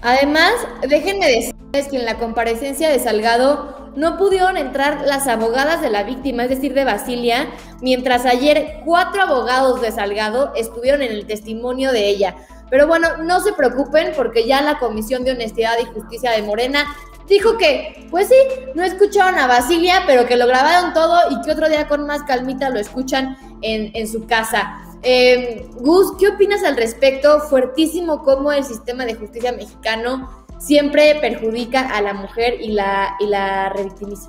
Además, déjenme decirles que en la comparecencia de Salgado no pudieron entrar las abogadas de la víctima, es decir, de Basilia, mientras ayer 4 abogados de Salgado estuvieron en el testimonio de ella. Pero bueno, no se preocupen porque ya la Comisión de Honestidad y Justicia de Morena dijo que, pues sí, no escucharon a Basilia, pero que lo grabaron todo y que otro día con más calmita lo escuchan en su casa. Gus, ¿qué opinas al respecto? Fuertísimo cómo el sistema de justicia mexicano siempre perjudica a la mujer y la revictimiza.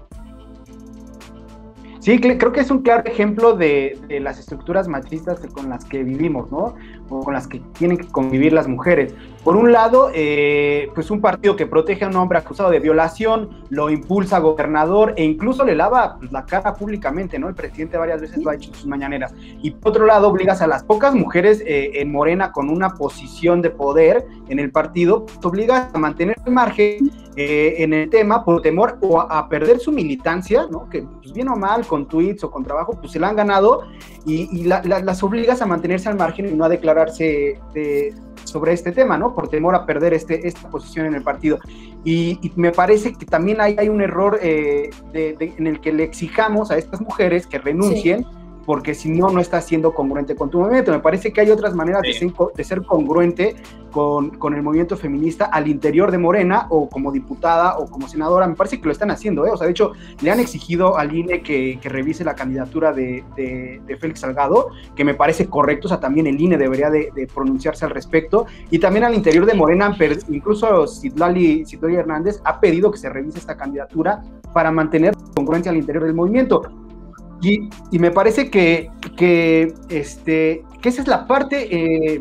Sí, creo que es un claro ejemplo de las estructuras machistas con las que vivimos, ¿no? O con las que tienen que convivir las mujeres. Por un lado, pues un partido que protege a un hombre acusado de violación, lo impulsa a gobernador e incluso le lava pues, la cara públicamente, ¿no? El presidente varias veces lo ha hecho en sus mañaneras. Y por otro lado, obligas a las pocas mujeres en Morena con una posición de poder en el partido, te obligas a mantener el margen en el tema por temor o a perder su militancia, ¿no? Que pues, bien o mal, con tweets o con trabajo, pues se la han ganado y las obligas a mantenerse al margen y no a declararse sobre este tema, ¿no? Por temor a perder esta posición en el partido. Y me parece que también hay un error en el que le exijamos a estas mujeres que renuncien, sí, porque si no, no estás siendo congruente con tu movimiento. Me parece que hay otras maneras de ser congruente con el movimiento feminista al interior de Morena, o como diputada, o como senadora. Me parece que lo están haciendo, ¿eh? O sea, de hecho, le han exigido al INE que revise la candidatura de Félix Salgado, que me parece correcto. O sea, también el INE debería de pronunciarse al respecto. Y también al interior de Morena, incluso Citlali Hernández ha pedido que se revise esta candidatura para mantener congruencia al interior del movimiento. Y me parece que esa es la parte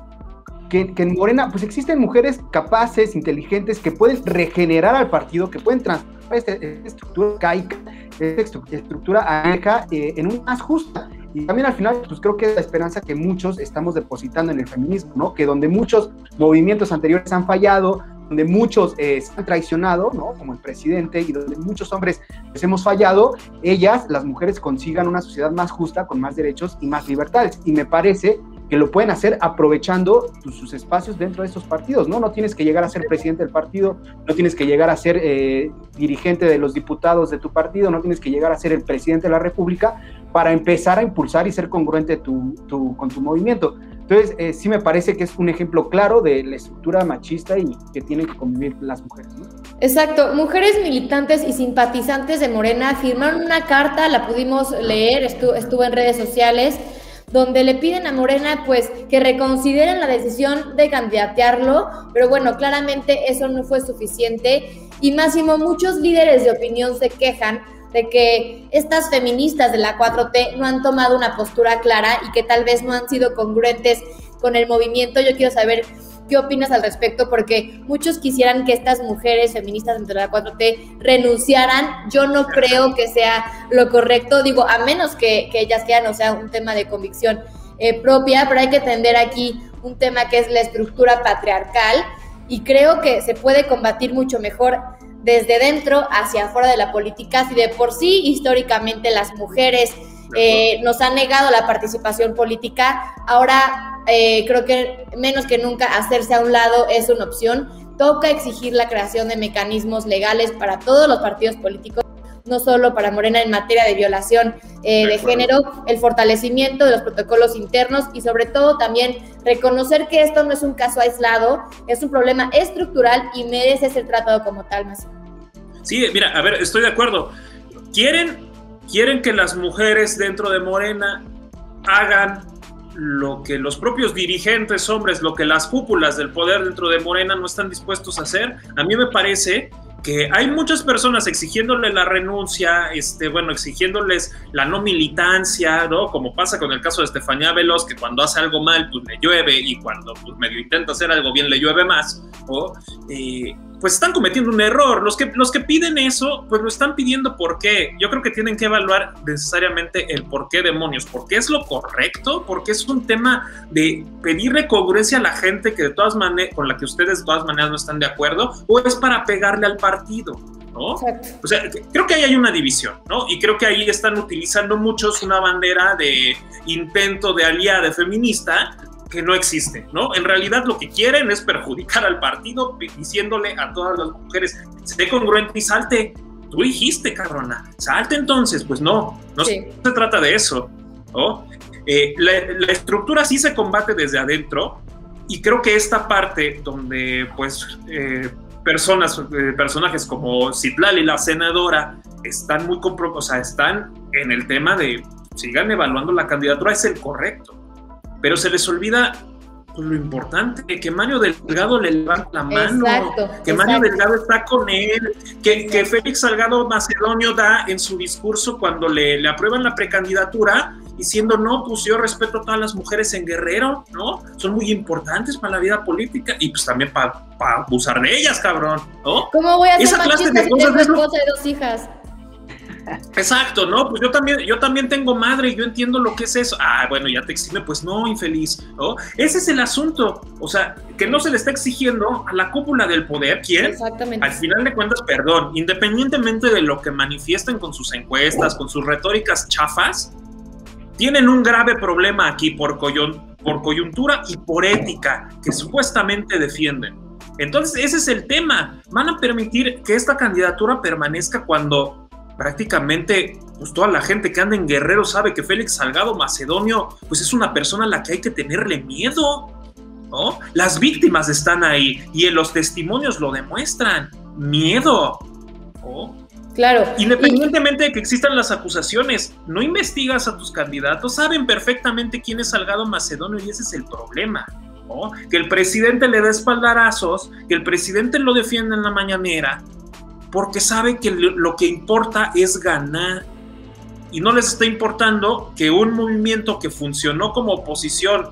que en Morena pues existen mujeres capaces, inteligentes, que pueden regenerar al partido, que pueden transformar esta estructura arcaica, esta estructura aneja en una más justa. Y también al final, pues creo que es la esperanza que muchos estamos depositando en el feminismo, ¿no? Que donde muchos movimientos anteriores han fallado, donde muchos se han traicionado, ¿no? Como el presidente, y donde muchos hombres pues, hemos fallado, ellas, las mujeres, consigan una sociedad más justa, con más derechos y más libertades. Y me parece que lo pueden hacer aprovechando sus espacios dentro de esos partidos, ¿no? No tienes que llegar a ser presidente del partido, no tienes que llegar a ser dirigente de los diputados de tu partido, no tienes que llegar a ser el presidente de la República para empezar a impulsar y ser congruente con tu movimiento. Entonces, sí me parece que es un ejemplo claro de la estructura machista y que tienen que convivir las mujeres, ¿no? Exacto. Mujeres militantes y simpatizantes de Morena firmaron una carta, la pudimos leer, estuvo en redes sociales, donde le piden a Morena pues que reconsideren la decisión de candidatearlo, pero bueno, claramente eso no fue suficiente. Y Máximo, muchos líderes de opinión se quejan de que estas feministas de la 4T no han tomado una postura clara y que tal vez no han sido congruentes con el movimiento. Yo quiero saber qué opinas al respecto, porque muchos quisieran que estas mujeres feministas dentro de la 4T renunciaran. Yo no creo que sea lo correcto, digo, a menos que ellas quieran, o sea, un tema de convicción propia, pero hay que entender aquí un tema que es la estructura patriarcal, y creo que se puede combatir mucho mejor desde dentro hacia afuera de la política. Si de por sí históricamente las mujeres nos han negado la participación política, ahora creo que menos que nunca hacerse a un lado es una opción. Toca exigir la creación de mecanismos legales para todos los partidos políticos, no solo para Morena, en materia de violación de género, el fortalecimiento de los protocolos internos y sobre todo también reconocer que esto no es un caso aislado, es un problema estructural y merece ser tratado como tal, Máximo. Sí, mira, a ver, estoy de acuerdo. ¿Quieren que las mujeres dentro de Morena hagan lo que los propios dirigentes hombres, lo que las cúpulas del poder dentro de Morena no están dispuestos a hacer? A mí me parece que hay muchas personas exigiéndole la renuncia, exigiéndoles la no militancia, ¿no? Como pasa con el caso de Estefanía Veloz, que cuando hace algo mal, pues le llueve, y cuando pues, medio intenta hacer algo bien, le llueve más, ¿no? Pues están cometiendo un error. Los que piden eso, pues lo están pidiendo ¿por qué? Yo creo que tienen que evaluar necesariamente el por qué demonios, porque es lo correcto, porque es un tema de pedirle congruencia a la gente que de todas maneras, con la que ustedes de todas maneras no están de acuerdo, o es para pegarle al partido, ¿no? Exacto. O sea, creo que ahí hay una división, ¿no? Y creo que ahí están utilizando muchos una bandera de intento de aliada feminista, que no existe, ¿no? En realidad lo que quieren es perjudicar al partido diciéndole a todas las mujeres, sé congruente y salte. Tú dijiste, cabrona, salte entonces. Pues no sí. Se trata de eso, ¿no? La estructura sí se combate desde adentro, y creo que esta parte donde pues personajes como Citlali, la senadora, están muy están en el tema de sigan evaluando la candidatura, es el correcto, pero se les olvida pues, lo importante, que Mario Delgado le levanta la mano, que Mario Delgado está con él, que Félix Salgado Macedonio da en su discurso cuando le aprueban la precandidatura, diciendo, no, pues yo respeto a todas las mujeres en Guerrero, ¿no? Son muy importantes para la vida política, y pues también para abusar de ellas, cabrón, ¿no? ¿Cómo voy a ser machista si tengo esposa y 2 hijas? Exacto, ¿no? Pues yo también tengo madre y yo entiendo lo que es eso. Ah, bueno, ya te exime, pues no, infeliz, ¿no? Ese es el asunto, o sea, que no se le está exigiendo a la cúpula del poder, ¿quién? Exactamente. Al final de cuentas, perdón, independientemente de lo que manifiesten con sus encuestas, con sus retóricas chafas, tienen un grave problema aquí por coyuntura y por ética, que supuestamente defienden. Entonces, ese es el tema. Van a permitir que esta candidatura permanezca cuando prácticamente pues toda la gente que anda en Guerrero sabe que Félix Salgado Macedonio pues es una persona a la que hay que tenerle miedo, ¿no? Las víctimas están ahí y en los testimonios lo demuestran, miedo, ¿no? Claro. Independientemente de que existan las acusaciones, no investigas a tus candidatos, saben perfectamente quién es Salgado Macedonio y ese es el problema, ¿no? Que el presidente le da espaldarazos, que el presidente lo defiende en la mañanera, porque sabe que lo que importa es ganar, y no les está importando que un movimiento que funcionó como oposición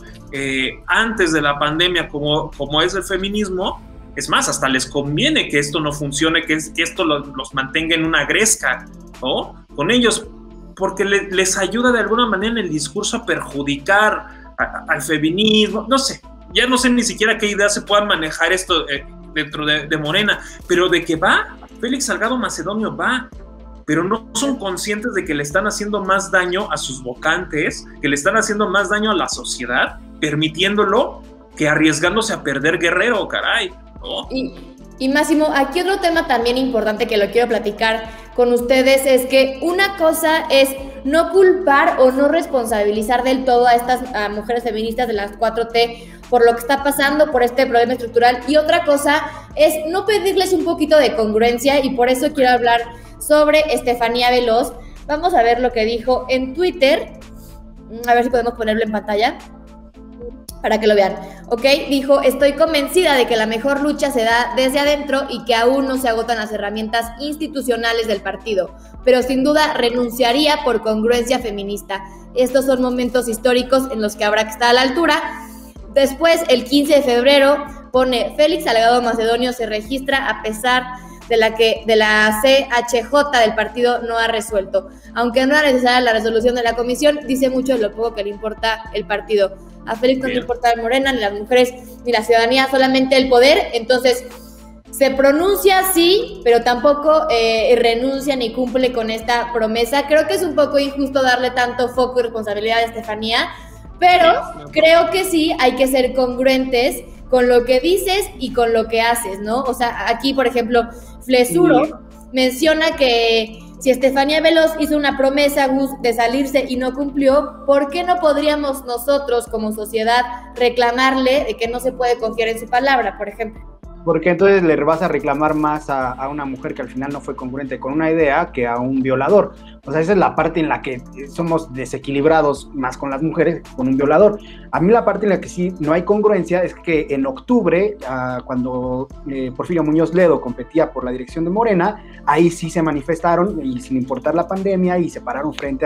antes de la pandemia, como es el feminismo, es más, hasta les conviene que esto no funcione, que esto los mantenga en una gresca, ¿no? Con ellos, porque les ayuda de alguna manera en el discurso a perjudicar al feminismo, no sé, ya no sé ni siquiera qué ideas se puedan manejar esto dentro de Morena, pero de que va, Félix Salgado Macedonio va, pero no son conscientes de que le están haciendo más daño a sus votantes, que le están haciendo más daño a la sociedad, permitiéndolo que arriesgándose a perder Guerrero, caray, ¿no? Y Máximo, aquí otro tema también importante que lo quiero platicar con ustedes es que una cosa es no culpar o no responsabilizar del todo a estas mujeres feministas de las 4T por lo que está pasando, por este problema estructural, y otra cosa es no pedirles un poquito de congruencia, y por eso quiero hablar sobre Estefanía Veloz. Vamos a ver lo que dijo en Twitter, a ver si podemos ponerlo en pantalla para que lo vean, ¿ok? Dijo, estoy convencida de que la mejor lucha se da desde adentro y que aún no se agotan las herramientas institucionales del partido, pero sin duda renunciaría por congruencia feminista. Estos son momentos históricos en los que habrá que estar a la altura. Después, el 15 de febrero, pone, Félix Salgado Macedonio se registra a pesar de la CHJ del partido no ha resuelto. Aunque no era necesaria la resolución de la comisión, dice mucho de lo poco que le importa el partido. A Félix no le importa la Morena, ni las mujeres, ni la ciudadanía, solamente el poder. Entonces, se pronuncia sí, pero tampoco renuncia ni cumple con esta promesa. Creo que es un poco injusto darle tanto foco y responsabilidad a Estefanía, pero creo que sí hay que ser congruentes con lo que dices y con lo que haces, ¿no? O sea, aquí, por ejemplo, Flesuro menciona que si Estefanía Veloz hizo una promesa, Gus, de salirse y no cumplió, ¿por qué no podríamos nosotros como sociedad reclamarle de que no se puede confiar en su palabra, por ejemplo? Porque entonces le vas a reclamar más a una mujer que al final no fue congruente con una idea que a un violador. O sea, esa es la parte en la que somos desequilibrados más con las mujeres que con un violador. A mí la parte en la que sí no hay congruencia es que en octubre, cuando Porfirio Muñoz Ledo competía por la dirección de Morena, ahí sí se manifestaron y sin importar la pandemia y se pararon frente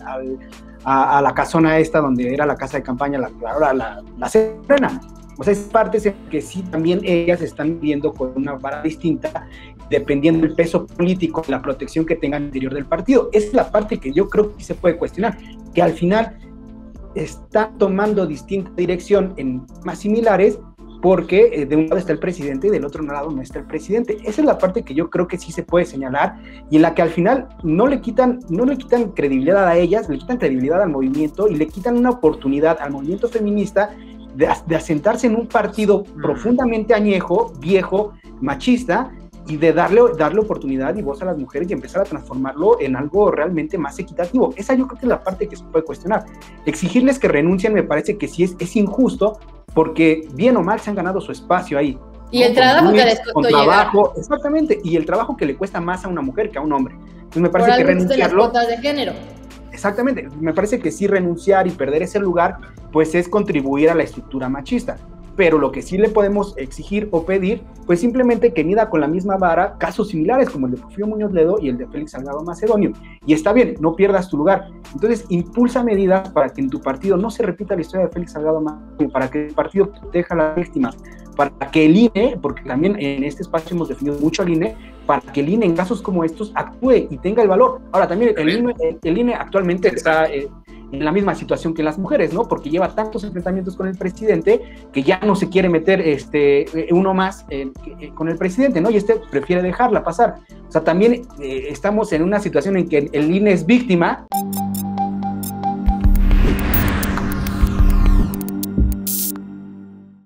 a la casona esta donde era la casa de campaña, la Serena. O sea, es parte que sí también ellas están viendo con una vara distinta, dependiendo del peso político y la protección que tengan al interior del partido. Esa es la parte que yo creo que se puede cuestionar, que al final está tomando distinta dirección en temas similares, porque de un lado está el presidente y del otro lado no está el presidente. Esa es la parte que yo creo que sí se puede señalar y en la que al final no le quitan credibilidad a ellas, le quitan credibilidad al movimiento y le quitan una oportunidad al movimiento feminista de asentarse en un partido profundamente añejo, viejo, machista, y de darle oportunidad y voz a las mujeres y empezar a transformarlo en algo realmente más equitativo. Esa yo creo que es la parte que se puede cuestionar. Exigirles que renuncien me parece que sí es injusto, porque bien o mal se han ganado su espacio ahí. Y el trabajo que les costó llegar. Exactamente, y el trabajo que le cuesta más a una mujer que a un hombre. Entonces me parece que renunciarlo... las cuotas de género. Exactamente, me parece que sí renunciar y perder ese lugar, pues es contribuir a la estructura machista. Pero lo que sí le podemos exigir o pedir, pues simplemente que mida con la misma vara casos similares como el de Porfirio Muñoz Ledo y el de Félix Salgado Macedonio. Y está bien, no pierdas tu lugar. Entonces, impulsa medidas para que en tu partido no se repita la historia de Félix Salgado Macedonio, para que el partido proteja a las víctimas, para que el INE, porque también en este espacio hemos definido mucho al INE, para que el INE en casos como estos actúe y tenga el valor. Ahora, también el INE actualmente está... en la misma situación que las mujeres, ¿no? Porque lleva tantos enfrentamientos con el presidente que ya no se quiere meter uno más con el presidente, ¿no? Y prefiere dejarla pasar. O sea, también estamos en una situación en que el INE es víctima.